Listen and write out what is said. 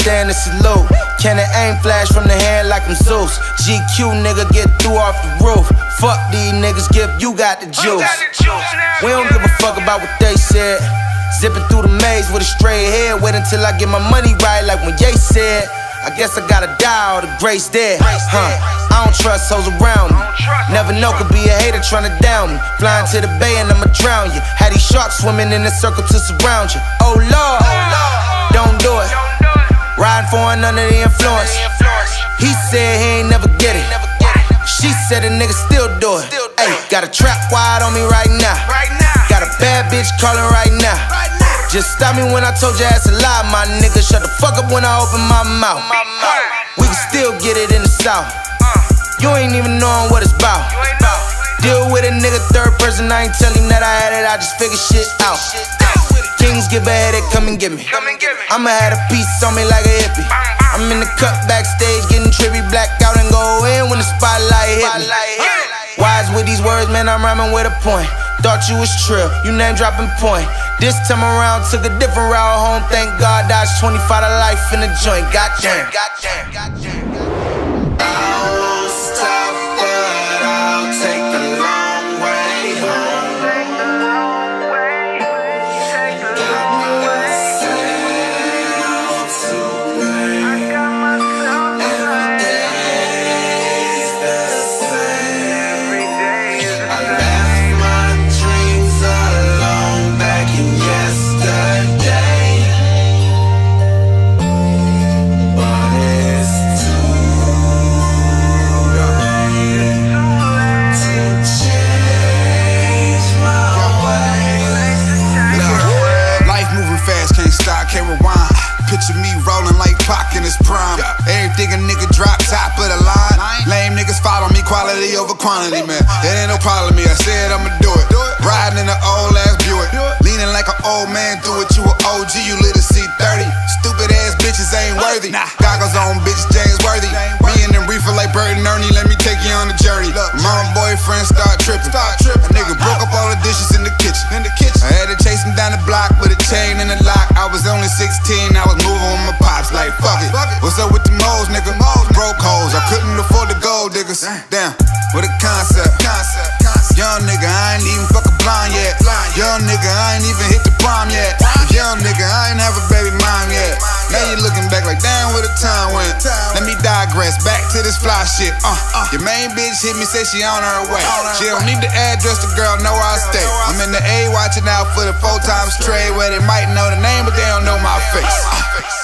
stand and salute. Can it aim flash from the hand like I'm Zeus? GQ nigga get through off the roof. Fuck these niggas, you got the juice. We don't give a fuck about what they said. Zipping through the maze with a straight head. Wait until I get my money right like when Ye said. I guess I gotta die or the grace dead. I don't trust hoes around me. Never know, could be a hater tryna down me. Flying to the bay and I'ma drown you. Had these sharks swimming in a circle to surround you. Oh Lord, don't do it. Riding foreign under the influence. He said he ain't never get it. She said a nigga still do it. Ayy, got a trap wide on me right now. Got a bad bitch calling right now. Just stop me when I told your ass a lie, my nigga. Shut the fuck up when I open my mouth. We can still get it in the South. You ain't even knowing what it's about. Deal with a nigga third person, I ain't tell him that I had it, I just figure shit out. Kings give a headache, come and get me. I'ma have a piece on me like a hippie. I'm in the cut backstage, getting trippy, black out and go in when the spotlight hit me. Wise with these words, man, I'm rhyming with a point. Thought you was trill, you name dropping point. This time around, took a different route home. Thank God, dodged 25 to life in the joint. Goddamn. I won't stop, but I'll take the long way home. Got myself to blame. Every day's the same. I left my dreams alone back in yesterday, but it's too late to change my ways. Life moving fast, can't stop, can't rewind. Picture me rolling like Pac in his prime. Everything a nigga drop top of the line. Lame niggas follow me, quality over quantity, man. It ain't no problem with me, I said I'ma do it. Riding in an old ass Buick, leaning like an old man through it. You a OG, you lit a C30. Stupid ass bitches ain't worthy. Goggles on, bitch, James Worthy. Me and them reefer like Bert and Ernie, let me take you on a journey. Mama boyfriend start tripping. A nigga broke up all the dishes in the kitchen. I had to chase him down the block with a chain and a lock. I was only 16, I was moving with my pops like fuck it. What's up with the moles, nigga? Broke hoes, I couldn't afford the gold diggers. Damn, what a concept. Young nigga, I ain't even fucking blind yet. Young nigga, I ain't even hit the prime yet. Young nigga, I ain't have a baby mom yet. Now you looking back like damn where the time went. Let me digress, back to this fly shit. Your main bitch hit me, say she on her way. She don't need the address, the girl know I stay. I'm in the A watching out for the 4 times trade, where they might know the name but they don't know my face.